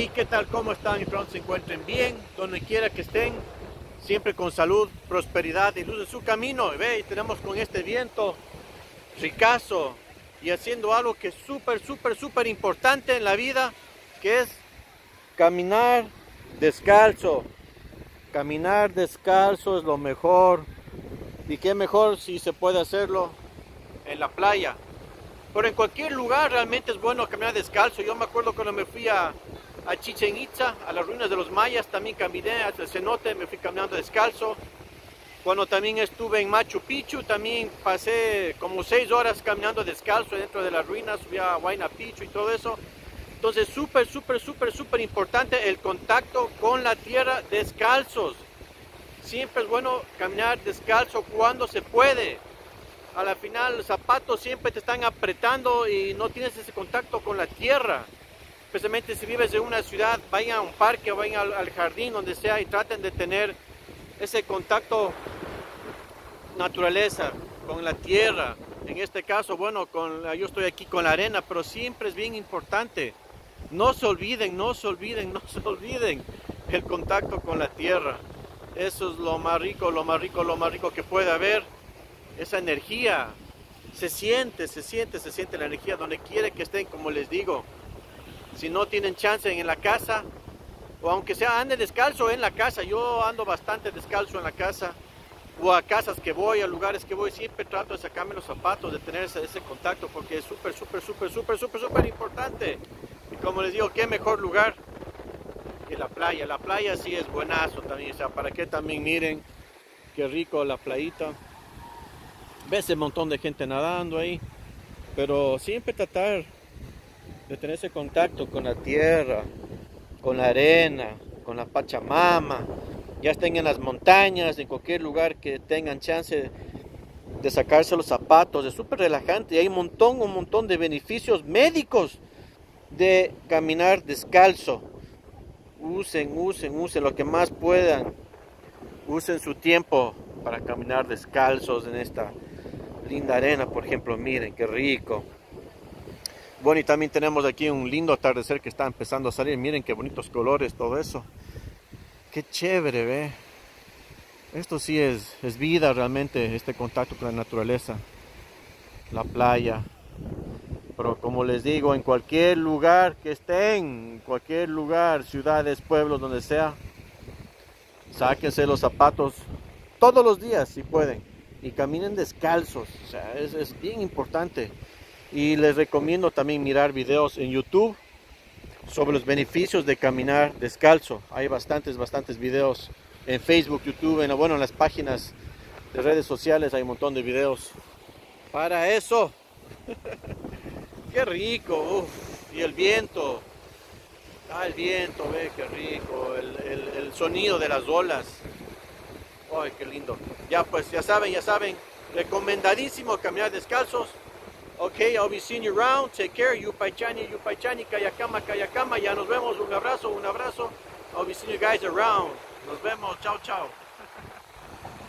Hey, ¿qué tal? ¿Cómo están? Espero que se encuentren bien, donde quiera que estén, siempre con salud, prosperidad y luz en su camino. Ve, tenemos con este viento ricazo y haciendo algo que es súper importante en la vida, que es caminar descalzo. Caminar descalzo es lo mejor, y qué mejor si se puede hacerlo en la playa. Pero en cualquier lugar realmente es bueno caminar descalzo. Yo me acuerdo cuando me fui a Chichén Itzá, a las ruinas de los mayas, también caminé hasta el cenote, me fui caminando descalzo. Cuando también estuve en Machu Picchu, también pasé como 6 horas caminando descalzo dentro de las ruinas, subí a Huayna Picchu y todo eso. Entonces súper importante el contacto con la tierra descalzos. Siempre es bueno caminar descalzo cuando se puede. A la final los zapatos siempre te están apretando y no tienes ese contacto con la tierra. Especialmente si vives en una ciudad, vayan a un parque o vayan al jardín, donde sea, y traten de tener ese contacto naturaleza, con la tierra. En este caso, bueno, yo estoy aquí con la arena, pero siempre es bien importante. No se olviden el contacto con la tierra. Eso es lo más rico que puede haber. Esa energía se siente la energía donde quiera que estén, como les digo. Si no tienen chance en la casa, o aunque sea anden descalzo en la casa, yo ando bastante descalzo en la casa, o a casas que voy, a lugares que voy, siempre trato de sacarme los zapatos, de tener ese contacto, porque es súper importante. Y como les digo, qué mejor lugar que la playa. La playa sí es buenazo también, o sea, para que también miren qué rico la playita. Ves un montón de gente nadando ahí, pero siempre tratar de tener ese contacto con la tierra, con la arena, con la Pachamama. Ya estén en las montañas, en cualquier lugar que tengan chance de sacarse los zapatos, es súper relajante. Y hay un montón de beneficios médicos de caminar descalzo. Usen lo que más puedan. Usen su tiempo para caminar descalzos en esta linda arena, por ejemplo. Miren qué rico. Bueno, y también tenemos aquí un lindo atardecer que está empezando a salir. Miren qué bonitos colores, todo eso. Qué chévere, ve. Esto sí es vida realmente, este contacto con la naturaleza. La playa. Pero como les digo, en cualquier lugar que estén, en cualquier lugar, ciudades, pueblos, donde sea, sáquense los zapatos todos los días si pueden. Y caminen descalzos. O sea, es bien importante. Y les recomiendo también mirar videos en YouTube sobre los beneficios de caminar descalzo. Hay bastantes videos en Facebook, YouTube, en las páginas de redes sociales hay un montón de videos para eso. Qué rico, uf. Y el viento. El viento, ve, qué rico. El sonido de las olas. Ay, qué lindo. Ya pues, ya saben. Recomendadísimo caminar descalzos. Okay, I'll be seeing you around. Take care. Yupaychani, Kayakama. Ya nos vemos. Un abrazo. I'll be seeing you guys around. Nos vemos. Chao.